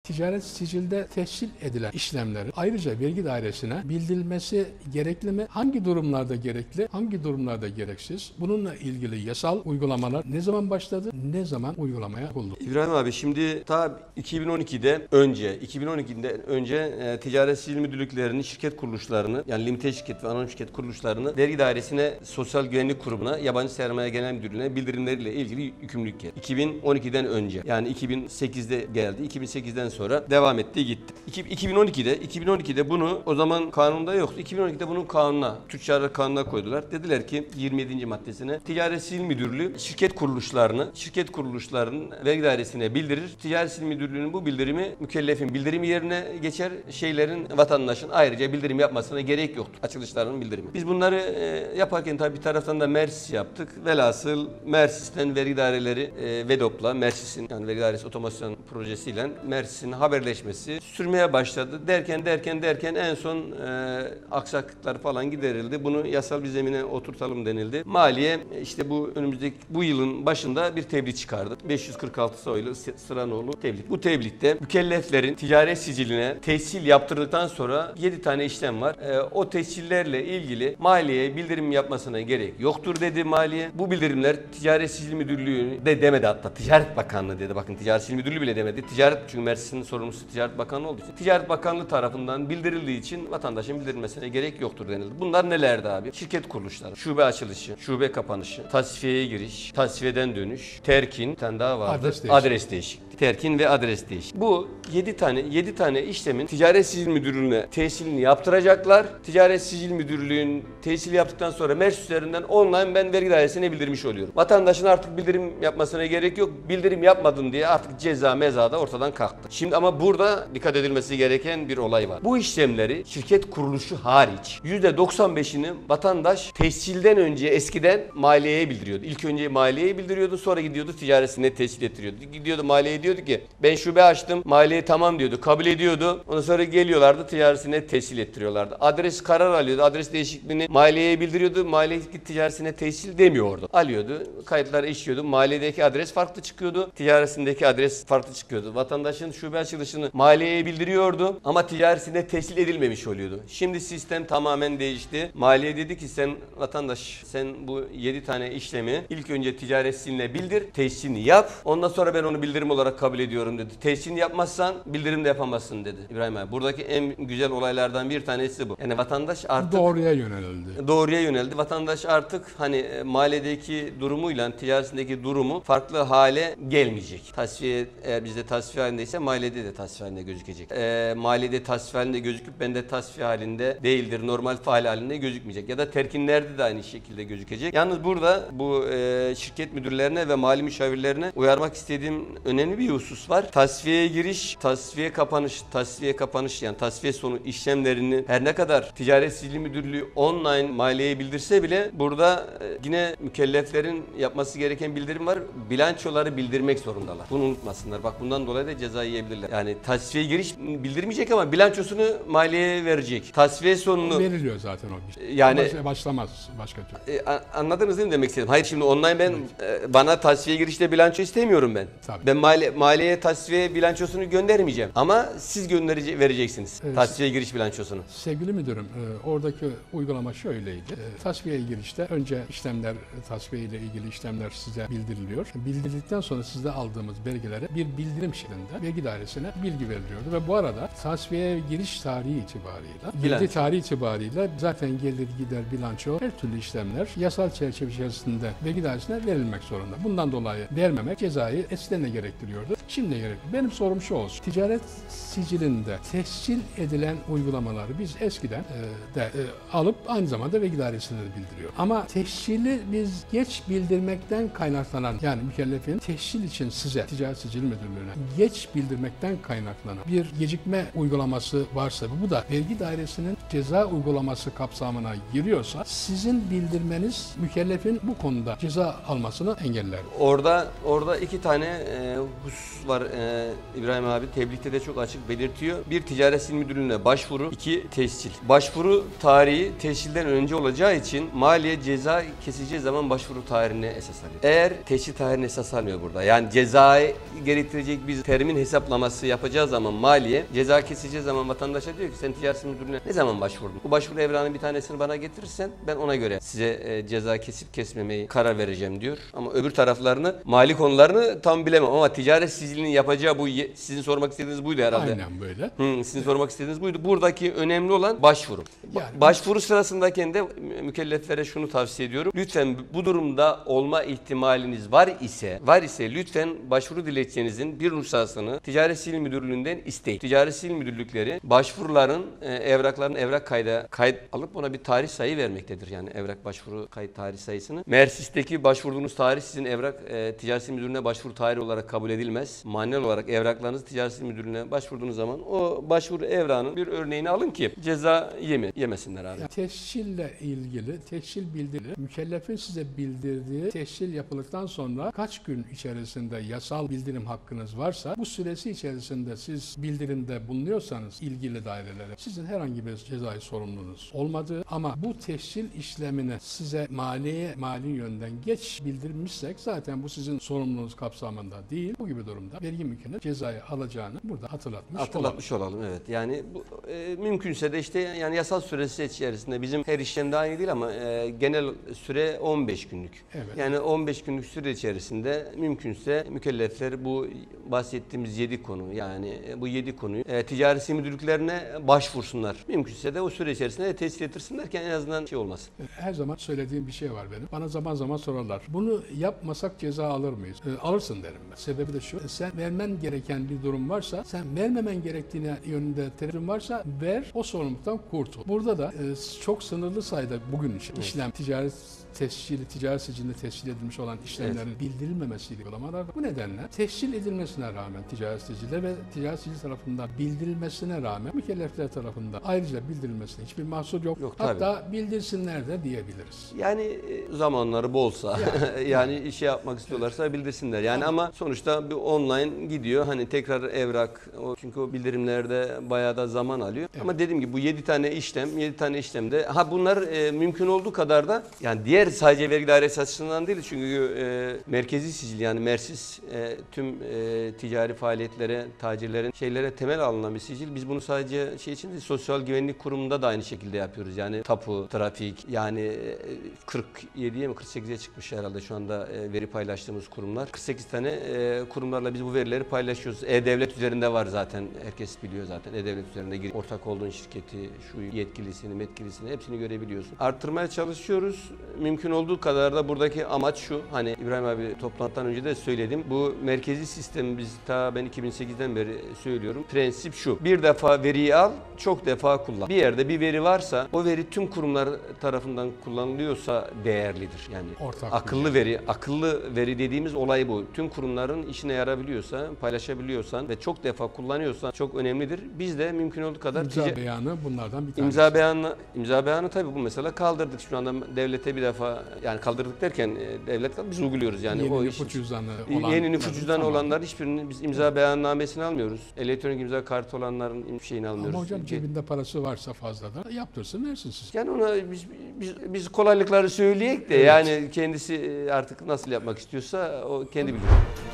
ticaret sicilde tescil edilen işlemlerin ayrıca vergi dairesine bildirilmesi gerekli mi? Hangi durumlarda gerekli? Hangi durumlarda gereksiz? Bununla ilgili yasal uygulamalar ne zaman başladı? Ne zaman uygulamaya konuldu? İbrahim abi, şimdi ta 2012'den önce ticaret sicil müdürlüklerinin şirket kuruluşlarını, yani limite şirket ve anonim şirket kuruluşlarını vergi dairesine, Sosyal Güvenlik Kurumu'na, Yabancı Sermaye Genel Müdürlüğü'ne bildirimleriyle ilgili yükümlülük geldi. 2012'den önce, yani 2008'de geldi. 2008'den sonra devam etti gitti. 2012'de bunu, o zaman kanunda yoktu. 2012'de bunu kanuna, Tüccarlar Kanunu'na koydular. Dediler ki 27. maddesine Ticaret Sicil Müdürlüğü şirket kuruluşlarının vergi dairesine bildirir. Ticaret Sicil Müdürlüğü'nün bu bildirimi mükellefin bildirimi yerine geçer. Vatandaşın ayrıca bildirim yapmasına gerek yoktur. Açılışlarının bildirimi. Biz bunları yaparken tabii bir taraftan da Mersis yaptık. Velhasıl Mersis'ten vergi daireleri VEDOP'la, Mersis'in, yani vergi dairesi otomasyon projesiyle Mersis'in haberleşmesi sürmeye başladı. Derken en son aksaklıklar falan giderildi. Bunu yasal bir zemine oturtalım denildi. Maliye işte bu yılın başında bir tebliğ çıkardı. 546 sayılı Sıranoğlu tebliğ. Bu tebliğde mükelleflerin ticaret siciline tescil yaptırdıktan sonra 7 tane işlem var. O tescillerle ilgili maliyeye bildirim yapmasına gerek yoktur dedi maliye. Bu bildirimler Ticaret Sicil Müdürlüğü de demedi, hatta Ticaret Bakanlığı dedi. Bakın, Ticaret Sicil Müdürlüğü bile demedi. Çünkü Mersin'in sorumlusu Ticaret Bakanlığı olduğu için. Ticaret Bakanlığı tarafından bildirildiği için vatandaşın bildirilmesine gerek yoktur denildi. Bunlar nelerdi abi? Şirket kuruluşları, şube açılışı, şube kapanışı, tasfiyeye giriş, tasfiyeden dönüş, terkin, bir tane daha vardı. Adres değişikliği. Terkin ve adres değişikliği. Bu 7 tane işlemin Ticaret Sicil Müdürlüğü'ne tescilini yaptıracaklar. Ticaret Sicil Müdürlüğü'nün tescili yaptıktan sonra Mersis üzerinden online ben vergi dairesine bildirmiş oluyorum. Vatandaşın artık bildirim yapmasına gerek yok. Bildirim yapmadın diye artık ceza meza da ortadan kalktı. Şimdi ama burada dikkat edilmesi gereken bir olay var. Bu işlemleri şirket kuruluşu hariç %95'ini vatandaş tescilden önce eskiden maliyeye bildiriyordu. İlk önce maliyeye bildiriyordu, sonra gidiyordu ticaretine tescil ettiriyordu. Gidiyordu maliyeye, diyordu ki ben şube açtım, maliye tamam diyordu, kabul ediyordu. Ondan sonra geliyorlardı, ticaretine tescil ettiriyorlardı. Adres karar alıyordu, adres değişikliğini maliyeye bildiriyordu. Maliye ticaretine tescil demiyordu. Alıyordu, kayıtları işliyordu. Maliyedeki adres farklı çıkıyordu, ticaretindeki adres farklı çıkıyordu. Vatandaşın şube açılışını maliyeye bildiriyordu ama ticaretine tescil edilmemiş oluyordu. Şimdi sistem tamamen değişti. Maliye dedi ki sen vatandaş, sen bu 7 tane işlemi ilk önce ticaret siciline bildir, tescilini yap. Ondan sonra ben onu bildirim olarak kabul ediyorum dedi. Tescilini yapmazsan bildirim de yapamazsın dedi İbrahim abi. Buradaki en güzel olaylardan bir tanesi bu. Yani vatandaş artık doğruya yöneldi. Doğruya yöneldi. Vatandaş artık maliyedeki durumuyla ticaretindeki durumu farklı hale gelmeyecek. Tasfiye, eğer bizde tasfiye halindeyse maliyede de tasfiye halinde gözükecek. Maliyede tasfiye halinde gözüküp bende tasfiye halinde değildir, normal faal halinde gözükmeyecek. Ya da terkinlerde de aynı şekilde gözükecek. Yalnız burada bu şirket müdürlerine ve mali müşavirlerine uyarmak istediğim önemli bir husus var. Tasfiyeye giriş, tasfiye kapanış yani tasfiye sonu işlemlerini her ne kadar Ticaret Sicil Müdürlüğü online maliyeye bildirse bile burada yine mükelleflerin yapması gereken bildirim var. Bilançoları bildirmek zorundalar. Bunu unutmasınlar. Bak, bundan dolayı da ceza yiyebilirler. Yani tasfiye giriş bildirmeyecek ama bilançosunu maliyeye verecek. Tasfiye sonunu veriliyor zaten o. Yani başlamaz başka türlü. Anladınız değil mi demek istedim? Hayır, şimdi online ben bana tasfiye girişte bilanço istemiyorum ben. Tabii. Ben maliyeye tasfiye bilançosunu göndermeyeceğim. Ama siz vereceksiniz. Evet. Tasfiye giriş bilançosunu. Sevgili müdürüm, oradaki uygulama şöyleydi. Tasfiyeye girişte önce tasfiye ile ilgili işlemler size bildiriliyor. Bildirildikten sonra sizde aldığımız belgelere bir bildirim şeklinde vergi dairesine bilgi veriliyordu ve bu arada tasfiyeye giriş tarihi itibariyle zaten gelir gider bilanço, her türlü işlemler yasal çerçeve içerisinde vergi dairesine verilmek zorunda. Bundan dolayı vermemek cezayı eskiden de gerektiriyordu. Şimdi gerektiriyor. Benim sorum şu olsun. Ticaret sicilinde tescil edilen uygulamaları biz eskiden alıp aynı zamanda vergi dairesine de bildiriyor. Ama tescili biz geç bildirmekten kaynaklanan, yani mükellefin tescil için size Ticaret Sicil Müdürlüğü'ne geç bildirmekten kaynaklanan bir gecikme uygulaması varsa, bu da vergi dairesinin ceza uygulaması kapsamına giriyorsa sizin bildirmeniz mükellefin bu konuda ceza almasını engeller. Orada iki tane husus var İbrahim abi. Tebliğde de çok açık belirtiyor. Bir, Ticaret Sil Müdürlüğü'ne başvuru. 2, tescil. Başvuru tarihi tescilden önce olacağı için maliye ceza keseceği zaman başvuru tarihine esas alıyor. Eğer tescil tarihine esas almıyor burada. Yani cezayı gerektirecek bir termin hesaplaması yapacağı zaman maliye ceza keseceği zaman vatandaşa diyor ki sen Ticaret Sil Müdürlüğü'ne ne zaman başvurdun? Bu başvuru evranının bir tanesini bana getirirsen ben ona göre size ceza kesip kesmemeyi karar vereceğim diyor. Ama öbür taraflarını, mali konularını tam bilemem ama ticaret sicilinin yapacağı bu, sizin sormak istediğiniz buydu herhalde. Aynen böyle. Sizin sormak istediğiniz buydu. Buradaki önemli olan başvuru. Yani Başvuru sırasındayken de mükelleflere şunu tavsiye ediyorum. Lütfen bu durumda olma ihtimaliniz var ise lütfen başvuru dilekçenizin bir nüshasını Ticaret Sil Müdürlüğü'nden isteyin. Ticaret Sil Müdürlükleri başvuruların evrakların evrak kayıt alıp ona bir tarih sayı vermektedir. Yani evrak başvuru kayıt tarih sayısını. Mersis'teki başvurduğunuz tarih sizin evrak Ticaret Sil Müdürlüğü'ne başvuru tarihi olarak kabul edilmez. Manuel olarak evraklarınızı Ticaret Sil Müdürlüğü'ne başvurduğunuz zaman o başvuru evrağının bir örneğini alın ki ceza yemesinler abi. Tescille ilgili tescil bildiri, mükellefin size bildirdiği tescil yapıldıktan sonra kaç gün içerisinde yasal bildirim hakkınız varsa bu süresi içerisinde siz bildirimde bulunuyorsanız ilgili dairelere sizin herhangi bir cezai sorumluluğunuz olmadığı ama bu tescil işlemini size mali yönden geç bildirmişsek zaten bu sizin sorumluluğunuz kapsamında değil. Bu gibi durumda vergi mükellef cezayı alacağını burada hatırlatmış olalım. Evet. Yani bu, mümkünse de işte yani yasal süresi içerisinde bizim her işlemde aynı değil ama genel süre 15 günlük. Evet. Yani 15 günlük süre içerisinde mümkünse mükellefler bu bahsettiğimiz 7 konu yani bu 7 konuyu Ticaret Sil Müdürlüklerine başvursunlar. Mümkünse de o süre içerisinde tescil ettirsinler ki en azından şey olmasın. Her zaman söylediğim bir şey var benim. Bana zaman zaman sorarlar. Bunu yapmasak ceza alır mıyız? Alırsın derim ben. Sebebi de şu. Sen vermen gereken bir durum varsa, sen vermemen gerektiğine yönünde tereddütün varsa ver, o sorumluluktan kurtul. Burada da çok sınırlı sayıda bugün için işlem, ticaret sicilinde tescil edilmiş olan işlemlerin bildirilmemesiyle uygulamalar. Bu nedenle tescil edilmesine rağmen ticaret sicilde ve ticaret sicil tarafından bildirilmesine rağmen mükellefler tarafından ayrıca bildirilmesine hiçbir mahsur yok. Hatta bildirsinler de diyebiliriz. Yani zamanları bolsa yani şey yapmak istiyorlarsa bildirsinler. Yani ama sonuçta bir online gidiyor. Hani tekrar evrak çünkü o bildirimlerde bayağı da zaman alıyor. Evet. Ama dediğim gibi bu 7 tane işlemde bunlar mümkün olduğu kadar da yani diğer sadece vergi dairesi açısından değil çünkü merkezi sicil yani Mersis tüm ticari faaliyetlere, tacirlerin şeylere temel alınan bir sicil. Biz bunu sadece şey için değil, Sosyal Güvenlik Kurumu'nda da aynı şekilde yapıyoruz. Yani tapu, trafik yani 47'ye mi 48'e çıkmış herhalde şu anda veri paylaştığımız kurumlar. 48 tane kurumlarla biz bu verileri paylaşıyoruz. E-Devlet üzerinde var zaten. Herkes biliyor zaten. E-Devlet üzerinde ortak olduğun şirketi, şu yetkilisini, hepsini görebiliyorsun. Arttırmaya çalışıyoruz. Mümkün olduğu kadar da buradaki amaç şu. Hani İbrahim abi toplantıdan önce de söyledim. Bu merkezi sistemi biz ben 2008'den beri söylüyorum. Prensip şu. Bir defa veriyi al, çok defa kullan. Bir yerde bir veri varsa o veri tüm kurumlar tarafından kullanılıyorsa değerlidir. Yani akıllı veri dediğimiz olay bu. Tüm kurumların işine yarabiliyorsa, paylaşabiliyorsan ve çok defa kullanıyorsan çok önemlidir. Biz de mümkün olduğu kadar imza beyanı bunlardan bir tanesi. İmza beyanı tabii bu mesela kaldırdık şu anda devlete bir defa yani kaldırdık derken devlet biz uyguluyoruz yani yeni o nüfus cüzdanı yeni nüfus cüzdanı olanlar hiçbirinin biz imza beyannamesini almıyoruz. Elektronik imza kartı olanların şeyini almıyoruz. Ama hocam cebinde parası varsa fazladan yaptırsın versin siz. Yani ona biz kolaylıkları söyleyek de yani kendisi artık nasıl yapmak istiyorsa o kendi bilir.